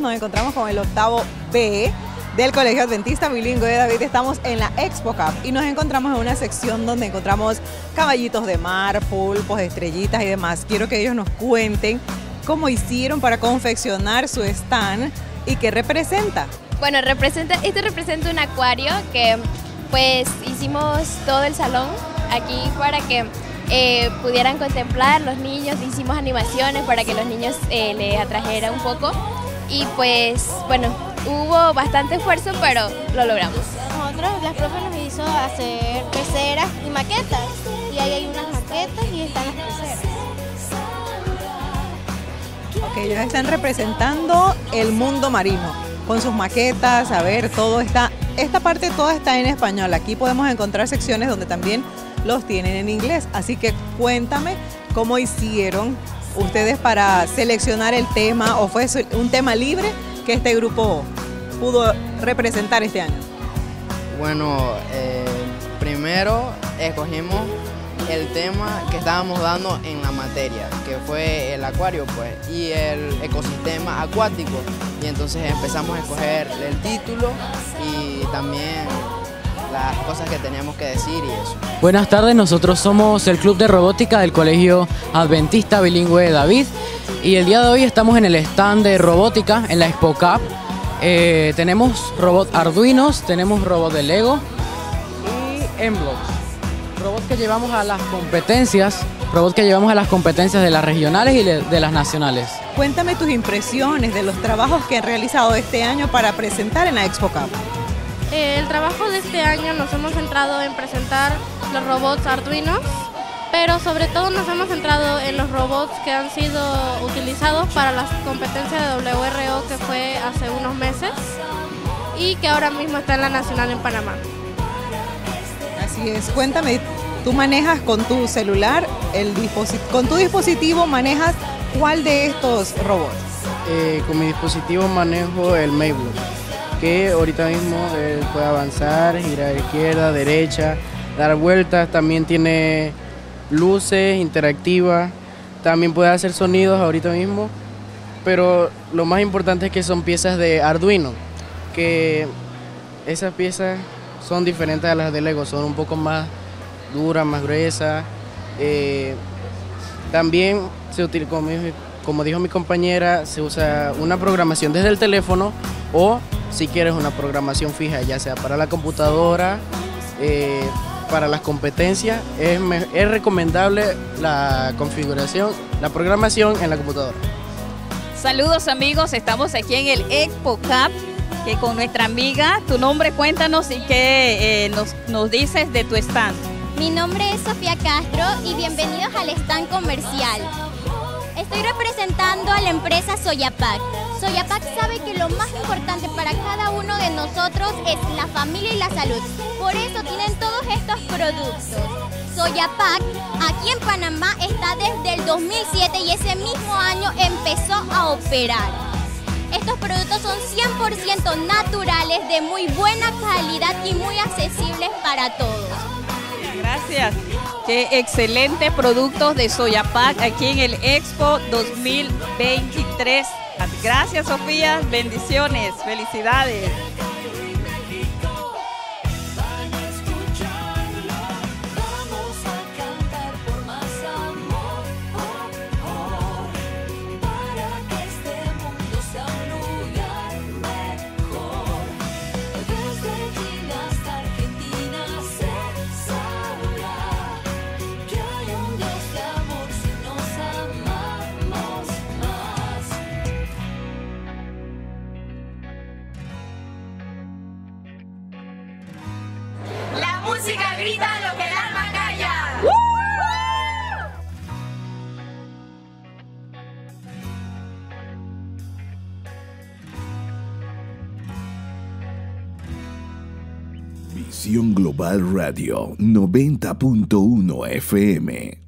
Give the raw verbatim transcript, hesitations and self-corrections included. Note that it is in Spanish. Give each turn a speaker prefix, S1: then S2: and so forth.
S1: amigos, nos encontramos con el octavo B del Colegio Adventista Bilingüe de David. Estamos en la Expo Cup y nos encontramos en una sección donde encontramos caballitos de mar, pulpos, estrellitas y demás. Quiero que ellos nos cuenten cómo hicieron para confeccionar su stand y qué representa.
S2: Bueno, representa, esto representa un acuario que pues hicimos todo el salón aquí para que eh, pudieran contemplar los niños. Hicimos animaciones para que los niños eh, les atrajera un poco y pues bueno, hubo bastante esfuerzo, pero lo logramos.
S3: Nosotros, las profes nos hizo hacer peceras y maquetas, y ahí hay unas maquetas y están las peceras.
S1: Ok, ellos están representando el mundo marino con sus maquetas. A ver, todo está, esta parte toda está en español. Aquí podemos encontrar secciones donde también los tienen en inglés. Así que cuéntame cómo hicieron ustedes para seleccionar el tema, o fue un tema libre que este grupo pudo representar este año.
S4: Bueno, eh, primero escogimos el tema que estábamos dando en la materia, que fue el acuario, pues, y el ecosistema acuático. Y entonces empezamos a escoger el título y también las cosas que teníamos que decir y eso.
S5: Buenas tardes, nosotros somos el Club de Robótica del Colegio Adventista Bilingüe de David y el día de hoy estamos en el stand de robótica en la Expo Cup. Eh, tenemos robots Arduinos, tenemos robots de Lego y Emblox. Robots que llevamos a las competencias, robots que llevamos a las competencias de las regionales y de las nacionales.
S1: Cuéntame tus impresiones de los trabajos que han realizado este año para presentar en la Expo Cup.
S3: El trabajo de este año nos hemos centrado en presentar los robots Arduinos, pero sobre todo nos hemos centrado en los robots que han sido utilizados para las competencias de W R O que fue hace unos meses y que ahora mismo está en la Nacional en Panamá.
S1: Así es, cuéntame, tú manejas con tu celular, el dispositivo, con tu dispositivo manejas ¿cuál de estos robots?
S6: Eh, con mi dispositivo manejo el Mayblock, que ahorita mismo eh, puede avanzar, girar a izquierda, derecha, dar vueltas, también tiene luces interactivas, también puede hacer sonidos ahorita mismo, pero lo más importante es que son piezas de Arduino, que esas piezas son diferentes a las de Lego, son un poco más duras, más gruesas. Eh, también se utiliza, como, como dijo mi compañera, se usa una programación desde el teléfono o si quieres una programación fija, ya sea para la computadora, eh, para las competencias, es, es recomendable la configuración, la programación en la computadora.
S7: Saludos amigos, estamos aquí en el Expo Cup, que con nuestra amiga, tu nombre, cuéntanos y qué eh, nos, nos dices de tu stand.
S8: Mi nombre es Sofía Castro y bienvenidos al stand comercial. Estoy representando a la empresa Soyapac. Soyapac sabe que lo más importante para cada uno de nosotros es la familia y la salud. Por eso tienen todos estos productos. Soyapac aquí en Panamá está desde el dos mil siete y ese mismo año empezó a operar. Estos productos son cien por ciento naturales, de muy buena calidad y muy accesibles para todos.
S7: Gracias. Qué excelentes productos de Soyapac aquí en el Expo dos mil veintitrés. Gracias, Sofía. Bendiciones. Felicidades.
S9: Música grita lo que el alma calla.
S10: Visión Global Radio noventa punto uno F M.